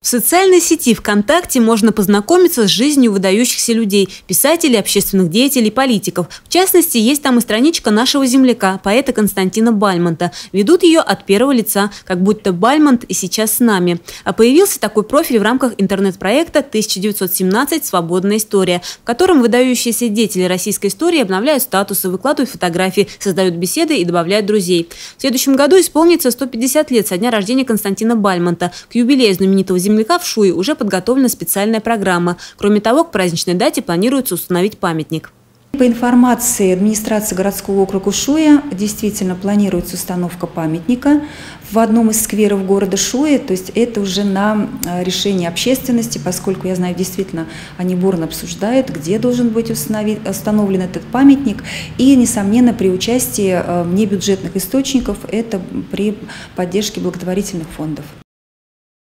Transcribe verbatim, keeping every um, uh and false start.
В социальной сети ВКонтакте можно познакомиться с жизнью выдающихся людей – писателей, общественных деятелей, политиков. В частности, есть там и страничка нашего земляка, поэта Константина Бальмонта. Ведут ее от первого лица, как будто Бальмонт и сейчас с нами. А появился такой профиль в рамках интернет-проекта тысяча девятьсот семнадцать «Свободная история», в котором выдающиеся деятели российской истории обновляют статусы, выкладывают фотографии, создают беседы и добавляют друзей. В следующем году исполнится сто пятьдесят лет со дня рождения Константина Бальмонта. К юбилею знаменитого земляка в Шуе уже подготовлена специальная программа. Кроме того, к праздничной дате планируется установить памятник. По информации администрации городского округа Шуя, действительно планируется установка памятника в одном из скверов города Шуя. То есть это уже на решение общественности, поскольку, я знаю, действительно они бурно обсуждают, где должен быть установлен этот памятник. И, несомненно, при участии внебюджетных источников, это при поддержке благотворительных фондов.